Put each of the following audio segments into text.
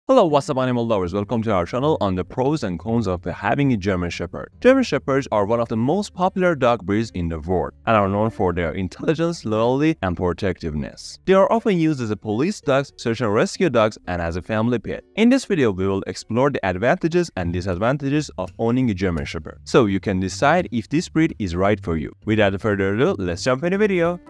Hello, what's up animal lovers? Welcome to our channel on the pros and cons of having a German Shepherd. German Shepherds are one of the most popular dog breeds in the world and are known for their intelligence, loyalty, and protectiveness. They are often used as a police dogs, search and rescue dogs, and as a family pet. In this video, we will explore the advantages and disadvantages of owning a German Shepherd, so you can decide if this breed is right for you. Without further ado, let's jump in the video.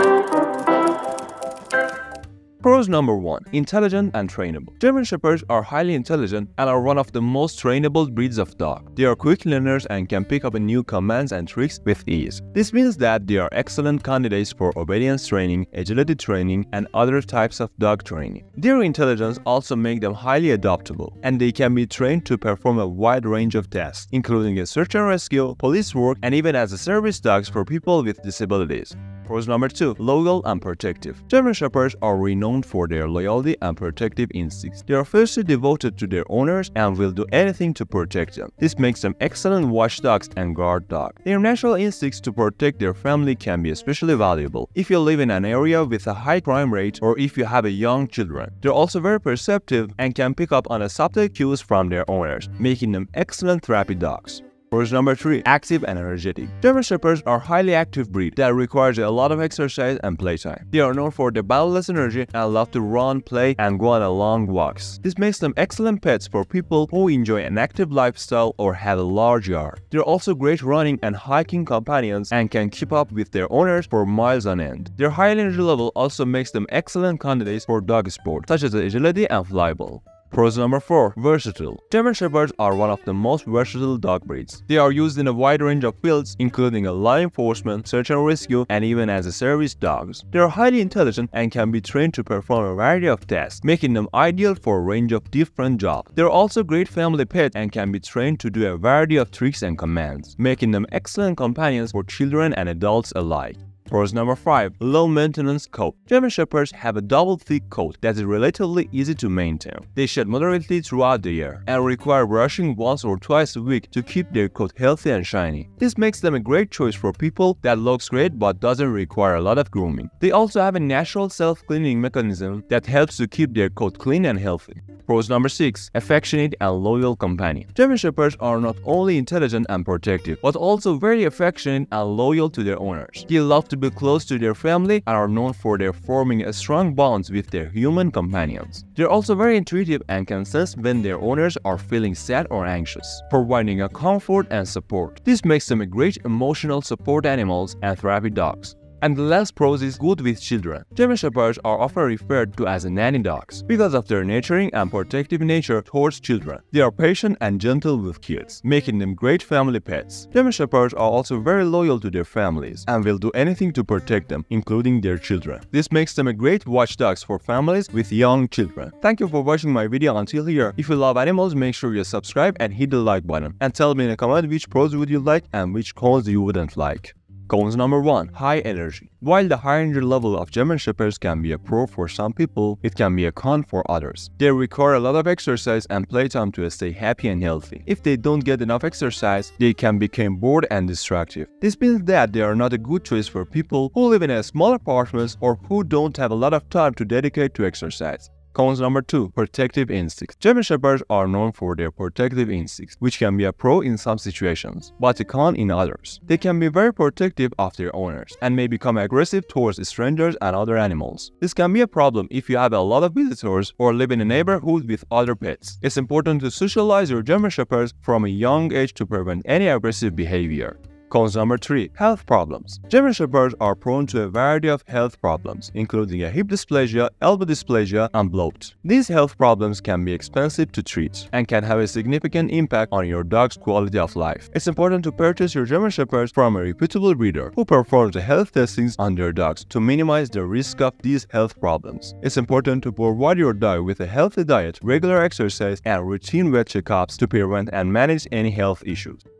Pros number 1. Intelligent and trainable. German Shepherds are highly intelligent and are one of the most trainable breeds of dog. They are quick learners and can pick up new commands and tricks with ease. This means that they are excellent candidates for obedience training, agility training, and other types of dog training. Their intelligence also makes them highly adaptable, and they can be trained to perform a wide range of tasks, including a search and rescue, police work, and even as a service dogs for people with disabilities. Pros number 2. Loyal and protective. German Shepherds are renowned for their loyalty and protective instincts. They are fiercely devoted to their owners and will do anything to protect them. This makes them excellent watchdogs and guard dogs. Their natural instincts to protect their family can be especially valuable if you live in an area with a high crime rate or if you have young children. They're also very perceptive and can pick up on subtle cues from their owners, making them excellent therapy dogs. Pros number 3. Active and energetic. German Shepherds are a highly active breed that requires a lot of exercise and playtime. They are known for their boundless energy and love to run, play, and go on long walks. This makes them excellent pets for people who enjoy an active lifestyle or have a large yard. They're also great running and hiking companions and can keep up with their owners for miles on end. Their high energy level also makes them excellent candidates for dog sport, such as agility and flyball. Pros number 4. Versatile. German Shepherds are one of the most versatile dog breeds. They are used in a wide range of fields, including law enforcement, search and rescue, and even as service dogs. They are highly intelligent and can be trained to perform a variety of tasks, making them ideal for a range of different jobs. They are also great family pets and can be trained to do a variety of tricks and commands, making them excellent companions for children and adults alike. Pros number 5. Low maintenance coat. German Shepherds have a double thick coat that is relatively easy to maintain. They shed moderately throughout the year and require brushing once or twice a week to keep their coat healthy and shiny. This makes them a great choice for people that looks great but doesn't require a lot of grooming. They also have a natural self-cleaning mechanism that helps to keep their coat clean and healthy. Pros number 6. Affectionate and loyal companion. German Shepherds are not only intelligent and protective, but also very affectionate and loyal to their owners. They love to be close to their family and are known for their forming a strong bonds with their human companions. They're also very intuitive and can sense when their owners are feeling sad or anxious, providing a comfort and support. This makes them a great emotional support animals and therapy dogs. And the last pros is good with children. German Shepherds are often referred to as nanny dogs because of their nurturing and protective nature towards children. They are patient and gentle with kids, making them great family pets. German Shepherds are also very loyal to their families and will do anything to protect them, including their children. This makes them a great watchdogs for families with young children. Thank you for watching my video until here. If you love animals, make sure you subscribe and hit the like button. And tell me in a comment which pros would you like and which cons you wouldn't like. Cons number 1. High energy. While the high energy level of German Shepherds can be a pro for some people, it can be a con for others. They require a lot of exercise and playtime to stay happy and healthy. If they don't get enough exercise, they can become bored and destructive. This means that they are not a good choice for people who live in a small apartments or who don't have a lot of time to dedicate to exercise. Cons number 2. Protective instincts. German Shepherds are known for their protective instincts, which can be a pro in some situations, but a con in others. They can be very protective of their owners and may become aggressive towards strangers and other animals. This can be a problem if you have a lot of visitors or live in a neighborhood with other pets. It's important to socialize your German Shepherds from a young age to prevent any aggressive behavior. Cons number 3. Health problems. German Shepherds are prone to a variety of health problems, including a hip dysplasia, elbow dysplasia, and bloat. These health problems can be expensive to treat and can have a significant impact on your dog's quality of life. It's important to purchase your German Shepherds from a reputable breeder who performs the health testings on their dogs to minimize the risk of these health problems. It's important to provide your dog with a healthy diet, regular exercise, and routine vet checkups to prevent and manage any health issues.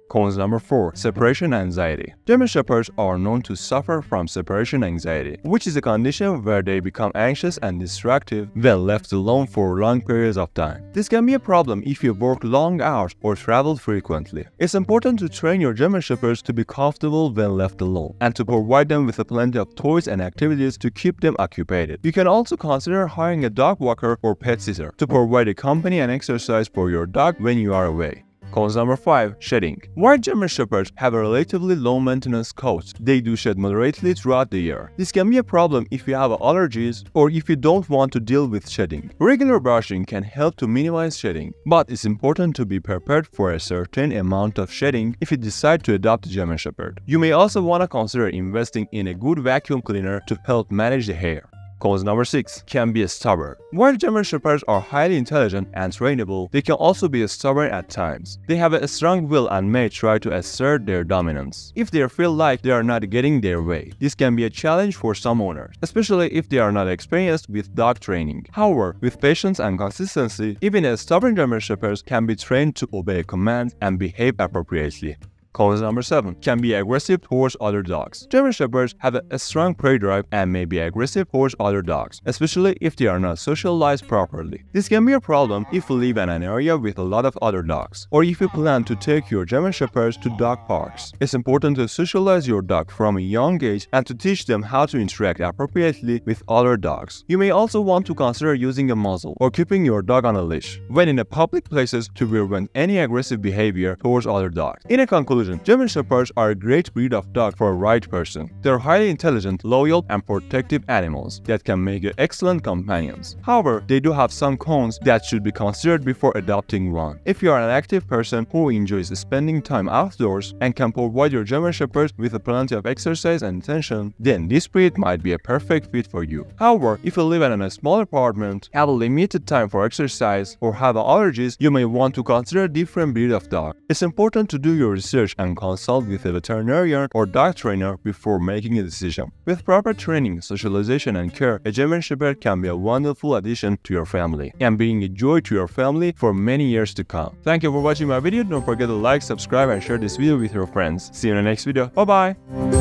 Cause number 4. Separation anxiety. German Shepherds are known to suffer from separation anxiety, which is a condition where they become anxious and distracted when left alone for long periods of time. This can be a problem if you work long hours or travel frequently. It's important to train your German Shepherds to be comfortable when left alone and to provide them with plenty of toys and activities to keep them occupied. You can also consider hiring a dog walker or pet sitter to provide a company and exercise for your dog when you are away. Cause number 5. Shedding. While German Shepherds have a relatively low maintenance cost, they do shed moderately throughout the year. This can be a problem if you have allergies or if you don't want to deal with shedding. Regular brushing can help to minimize shedding, but it's important to be prepared for a certain amount of shedding if you decide to adopt a German Shepherd. You may also want to consider investing in a good vacuum cleaner to help manage the hair. Cause number 6. Can be stubborn. While German Shepherds are highly intelligent and trainable, they can also be stubborn at times. They have a strong will and may try to assert their dominance if they feel like they are not getting their way. This can be a challenge for some owners, especially if they are not experienced with dog training. However, with patience and consistency, even a stubborn German Shepherds can be trained to obey commands and behave appropriately. Cause number 7. Can be aggressive towards other dogs. German Shepherds have a strong prey drive and may be aggressive towards other dogs, especially if they are not socialized properly. This can be a problem if you live in an area with a lot of other dogs, or if you plan to take your German Shepherds to dog parks. It's important to socialize your dog from a young age and to teach them how to interact appropriately with other dogs. You may also want to consider using a muzzle or keeping your dog on a leash when in public places to prevent any aggressive behavior towards other dogs. In a conclusion, German Shepherds are a great breed of dog for a right person. They're highly intelligent, loyal, and protective animals that can make excellent companions. However, they do have some cons that should be considered before adopting one. If you are an active person who enjoys spending time outdoors and can provide your German Shepherds with plenty of exercise and attention, then this breed might be a perfect fit for you. However, if you live in a small apartment, have a limited time for exercise, or have allergies, you may want to consider a different breed of dog. It's important to do your research and consult with a veterinarian or dog trainer before making a decision. With proper training, socialization, and care, a German Shepherd can be a wonderful addition to your family and bring a joy to your family for many years to come. Thank you for watching my video. Don't forget to like, subscribe, and share this video with your friends. See you in the next video. Bye bye!